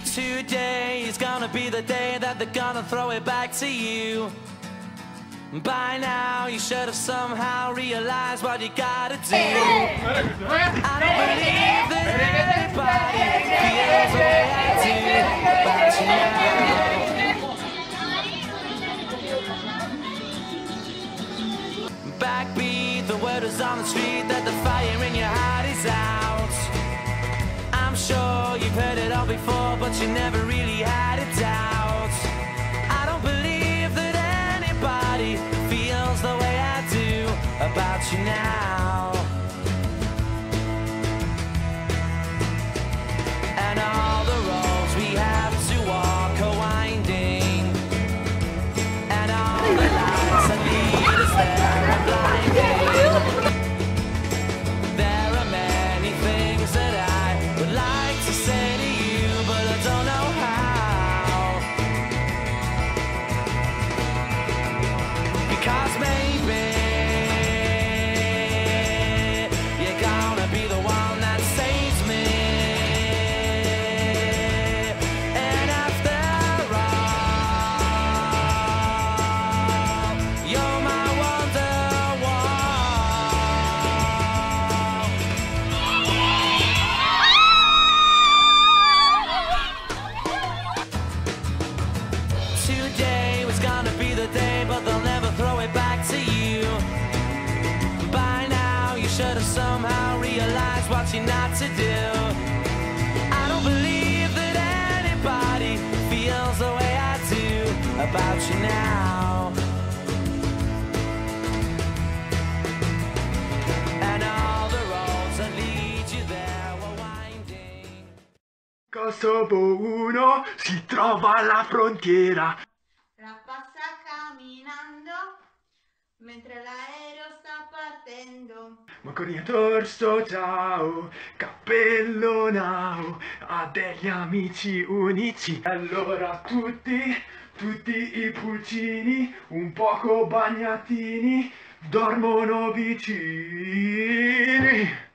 Today is gonna be the day that they're gonna throw it back to you. By now you should have somehow realized what you gotta do. I don't believe that anybody feels the way I do about you now. Backbeat, the word is on the street that the fire in your heart is out. I'm sure you've heard it all before, but you never really had a doubt. I don't believe that anybody feels the way I do about you now. And all the roads we have to walk are winding, and all the lights that lead us there are blinding. There are many things that I would like to say to you, but I don't know how. Because maybe you're gonna be the one that saves me. And after all, you're my wonderwall. Today was gonna be the day, but they'll never throw it back to you. By now you should have somehow realized what you're not to do. I don't believe that anybody feels the way I do about you now. And all the roads that lead you there were winding. Kosovo 1 si trova alla frontiera. La passa camminando mentre l'aereo sta partendo. Manconi torso ciao, cappello now, ha degli amici unici. Allora tutti i pulcini, un poco bagnatini, dormono vicini.